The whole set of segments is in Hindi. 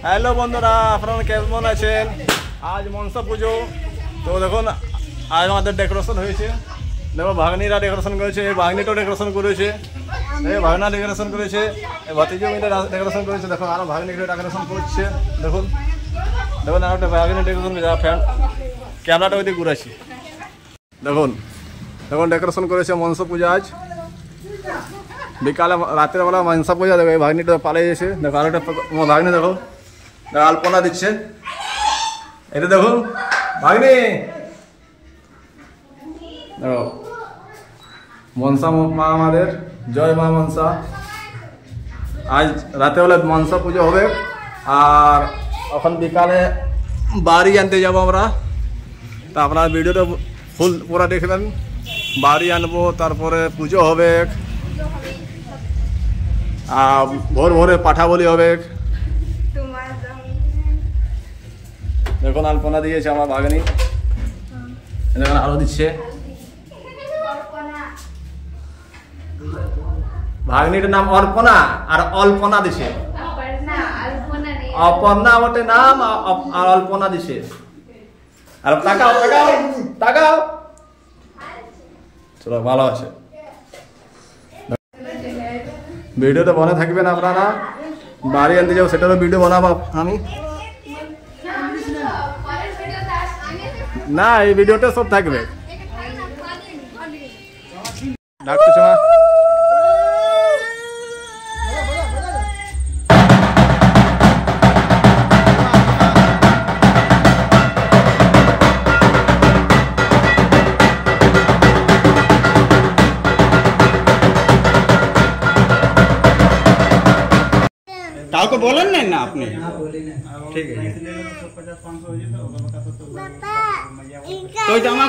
হ্যালো বন্ধুরা, আপনারা কেমন আছেন? আজ মনসা পুজো। তো দেখুন আজ আমাদের ডেকোরেশন হয়েছে। দেখো ভাগ্নিরা ডেকোরেশন করেছে, এই ভাগ্নিটাও ডেকোরেশন করেছে, এই ভাগনা ডেকোরেশন করেছে, এই ভাতিজিও মিলে ডেকোরেশন করেছে। দেখুন আরও ভাগ্নিগুলো ডেকোরেশন করছে। দেখুন দেখুন আর একটা ভাগ্নি ডেকোরেশন করেছে। ফ্যান ক্যামেরাটা ওইদিকে ঘুরাচ্ছি। দেখুন দেখুন ডেকোরেশন করেছে মনসা পূজা আজ বিকালে, রাতের বেলা মনসা পূজা। দেখো এই ভাগ্নিটা পালিয়ে গেছে। দেখো আর একটা ভাগ্নি দেখো আলপনা দিচ্ছে। এটা দেখো ভাগ্নি, দেখো মনসা মা আমাদের, জয় মা মনসা। আজ রাতেবেলা মনসা পুজো হবে আর এখন বিকালে বাড়ি আনতে যাবো আমরা। তা আপনার ভিডিওটা ফুল পুরা দেখবেন। বাড়ি আনবো, তারপরে পুজো হবে, আর ভোর ভোরে পাঠা বলি হবে। দেখুন আলপনা দিয়েছে আমার ভাগ্নি, দেখুন আলো দিচ্ছে। ভাগ্নিটার নাম অর্পণা আর অল্পনা দিছে। অপর্ণা বটে নাম আর অল্পনা দিছে। আর তাকাও তাকাও তাকাও, চলো ভালো আছে। ভিডিওটা বনে থাকবেন আপনারা, বাড়ি আনতে যাবো সেটারও ভিডিও বানাবো আমি। না এই ভিডিওটা সব থাকবে। ডাক্তার সময় কাউকে বলেন নাই না আপনি? ঠিক আছে তো এটা আমার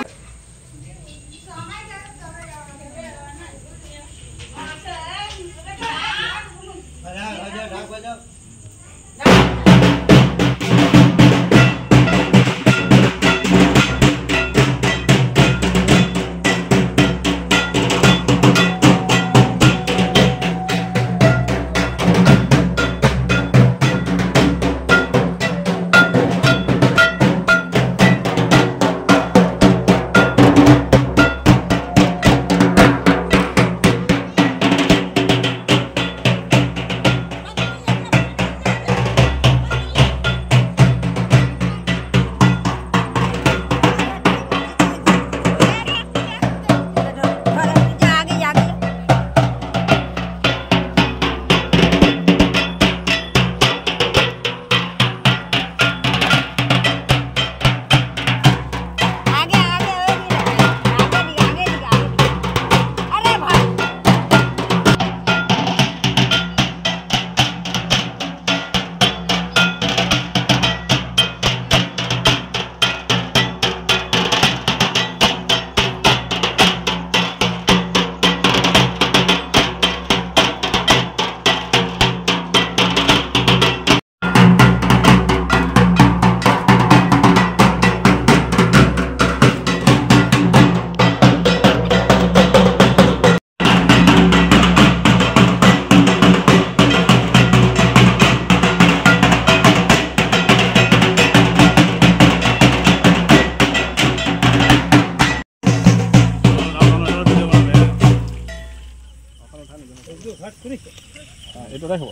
এটা দেখো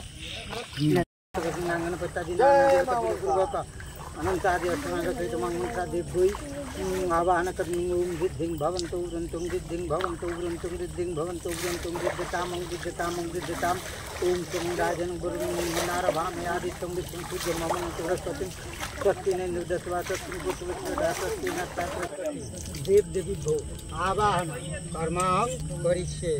अनंतादि अष्टनागसहितमंगलसादिभ्यै आवाहनकर्मं सिद्धिं भवन्तु वृन्तं सिद्धिं भवन्तु वृन्तं सिद्धिं भवन्तु वृन्तं सिद्ध्यतामं सिद्ध्यतामं सिद्ध्यताम् ओम शनिराजन गुरुनारभामि आदित्यं विष्णुं सूर्यमं बृहस्पतिं स्वस्ति न निर्दस्वा स्वस्ति पुत्रविष्णुदा स्वस्ति नस्ता देव देवी भो आवाहन कर्मां करिष्ये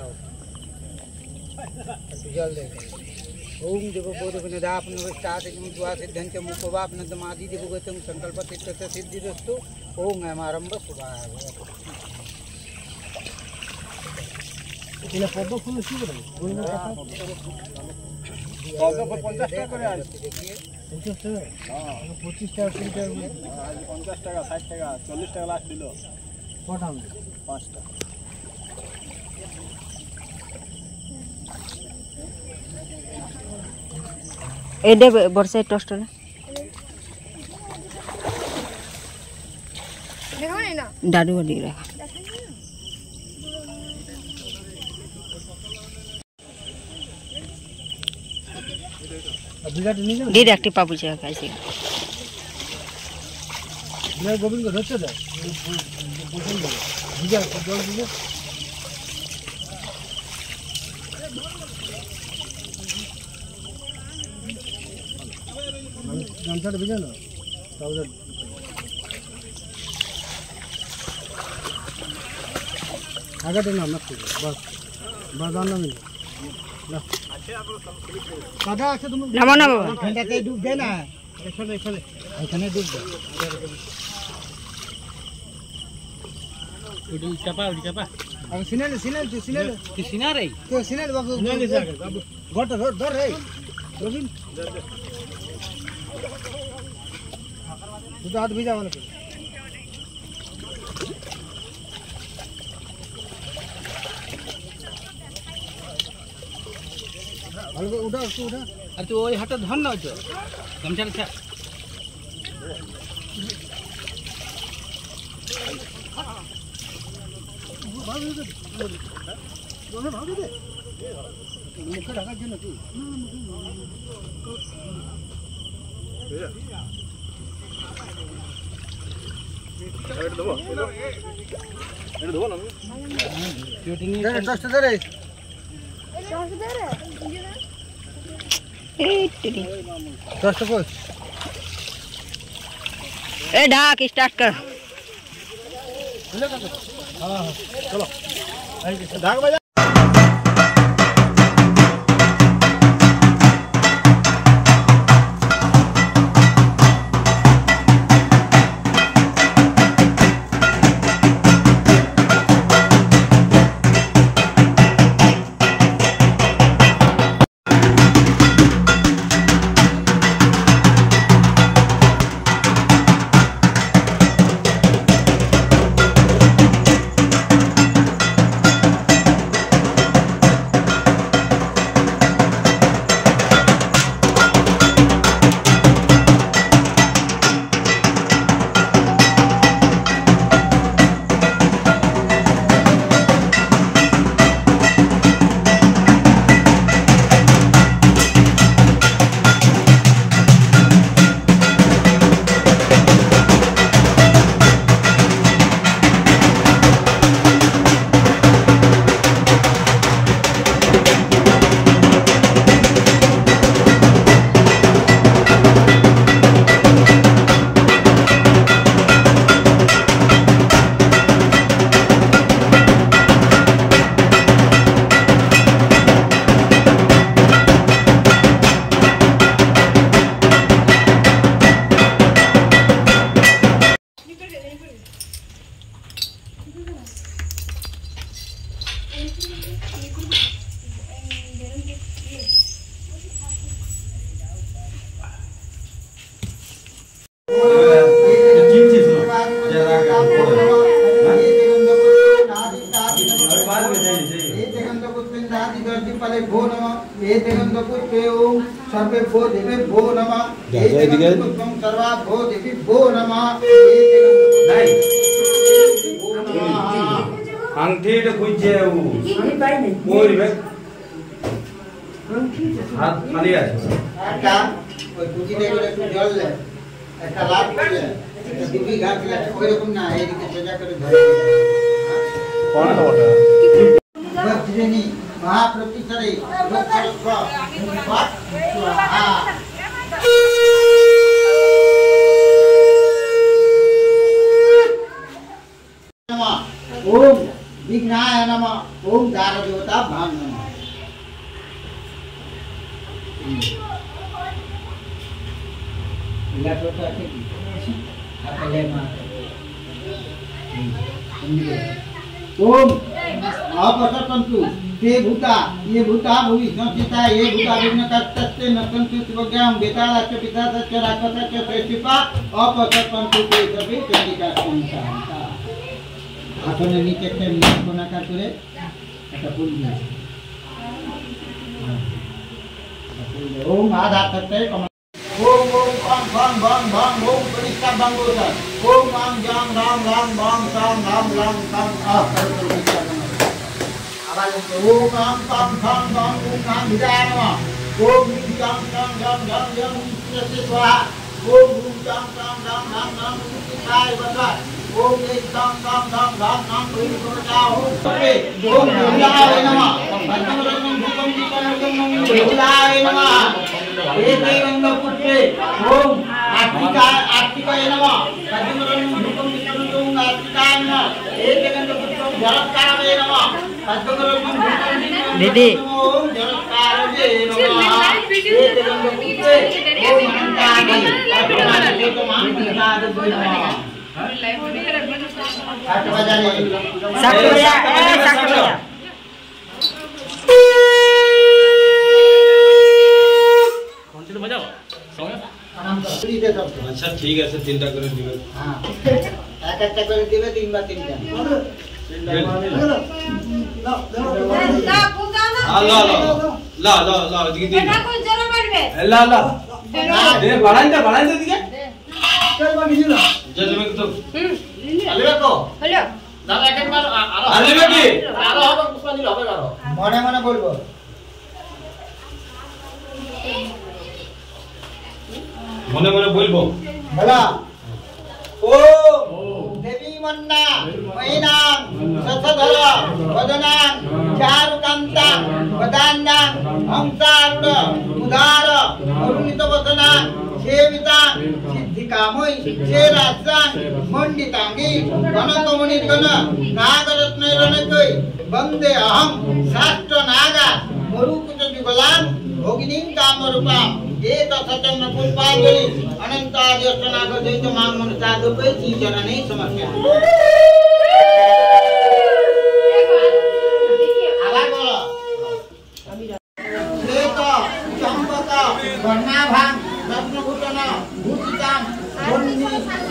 जल दे ओम देवबोधविनदापनवस्तादिमुद्वासिद्धं च मुपवापनदमादि देवगतं संकल्पतिष्ठत सिद्धिरस्तु ओम आरंभ शुभाय এটা পদ্ম ফুল কি বলে পদ্ম ফুল 50 টাকা করে আছে দেখিয়ে 50 টাকা হ্যাঁ 25 টাকা 30 টাকা 50 টাকা 60 টাকা 40 টাকা লাস্ট দিল কটা 5টা एडे बरसे टोस्टर दादू वाली रहा दीदी एक्टिव पापू चाहिए कैसे मैं गोविंद को रच दे बुझा जल बुझा गामछाटा बुझा ना ताऊ आगे देना मत बस बदाना में ना दादा आके तुम नमो नमो घंटा ते डूब गए ना चले चले इतने डूब गए उड़ी चपा अब सिनेल कि सिना रे तो सिनेल बाबू सिनेल जाके बाबू गोट धर रे गोविंद तू तो हाथ भिजा वाला हल्का उठा अरे तू वही हटा धन ना जो गमछा रखा भाग दे मुख ढका के ना तू ए ढाक स्टार्ट कर चलो ढाक बजा सर्वे भो देवे भो नमः सर्वा भो देवी भो नमः अंगठी खुजे मोरिबे हाथ खाली আছে একটা ওই কুচিতে করে একটু জল দে একটা লাট করে একটা দিবি ঘাট দিলে ওই রকম না এইদিকে সোজা করে ধরে কোন ওটা ভক্তজনী महाप्रतिसरे भक्तस्व वाट स्वाहा नमः ओम विघ्नाय नमः ओम दारदेवता भाव नमः इला तो आके आकले मां ओम अपसर्पन्तु ते भूता ये भूता भूमि संस्थिता ये भूता विघ्न कर्तस्य न संतु शिवज्ञां बेतालस्य पितास्य राक्षसस्य श्रेष्ठिपा अपसर्पन्तु ते सर्वे चंडिका संसारिता आसने नीचे से कोनाकार करे একটা ফুল দিয়ে ओम आधार करते ओम ओम पां पां बां बां ओम परिष्कार बांगोता ओम आम जाम राम राम बाम साम राम राम साम आ आवाज ओम आम पां पां बां ओम नाम विदाय नमः ओम जाम राम राम राम राम से स्वाहा ओम जाम राम राम राम राम शिवाय बता ओम एक राम राम राम राम नाम कोई जाओ ओम विदाय नमः पंचमरत्न भूकंप विदाय नमः एक गंगा पुत्रे ओम आर्तिकाय नमः पंचमरत्न भूकंप आर्तिकाय नमः एक गंगा पुत्रे जलकाराय नमः पंचमरत्न भूकंप दीदी ओम जलकाराय नमः एक गंगा पुत्रे ओम अनंताय अच्छा ठीक है, चिंता करें दिवे। हाँ एक करे दिवे 3 बार 3 ला ला ला ला ला ला दिखे दी ला ला दे बढ़ाई दे दिखे चल बाकी ला जल्दी में तो अले को हेलो दादा एक बार अरे बेटी आरो হবে পুষ্পাঞ্জলি হবে কারো মনে মনে বলবো মনে মনে বলবো বলা ও দেবী মন্না মহিনাং সতধর বদনাং চারুকান্তাং বদান্নাং হংসারুঢ় উদার অরুণিত বসনাং সেবিতাং সিদ্ধিকাময়ী সেরাজাং মণ্ডিতাঙ্গী গণকমণির্গণ নাগরত্নৈরণকৈ বন্দে অহং শাস্ত্র নাগা মরুকুচ যুগলাং ভগিনীং কামরূপাং एक सचन पुष्पांजलि अनंतादि अष्टनाग दैत्य मां मनुष्य दुपे जी जननी समस्या आवाज बोलो श्वेत चंपक वर्णाभां रत्नभूषण भूषितां वन्नी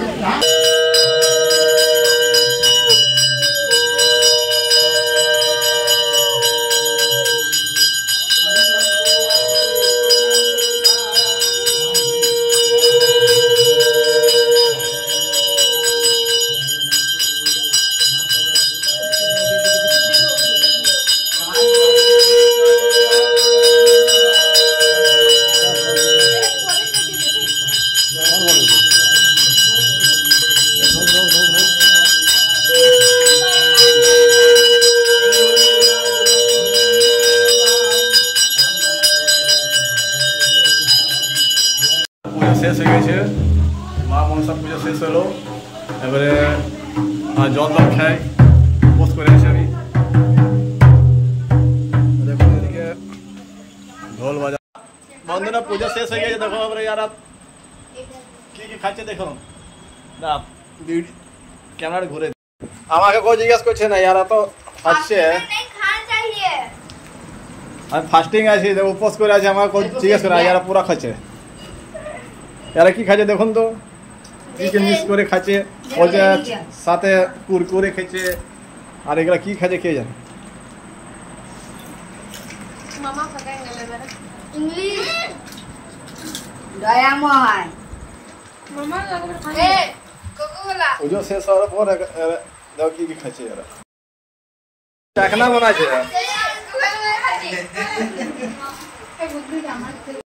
শেষ হয়ে গেছে মা মনসা পুজো শেষ হলো এবারে জল জল খাই উপোস করে আছি আমি দেখুন এদিকে ঢোল বাজা বন্ধুরা পুজো শেষ হয়ে গেছে দেখো এবারে ইয়ারা কি কি খাচ্ছে দেখো না ক্যামেরা ঘুরে আমাকে কেউ জিজ্ঞেস করছে না ইয়ারা তো খাচ্ছে আমি ফাস্টিং আছি উপোস করে আছি আমাকে কেউ জিজ্ঞেস করে ইয়ারা পুরা খাচ্ছে यार की खाचे देखो तो चिकन मिक्स करे खाचे और साथे कुरकुरे खाचे और एकरा की खाचे के जाने मामा पकाए गले मेरा इंग्लिश दयामय मामा लगभग खाने ए कोको कोला ओ जो से सारा पर दो की खाचे यार टाकना बना छे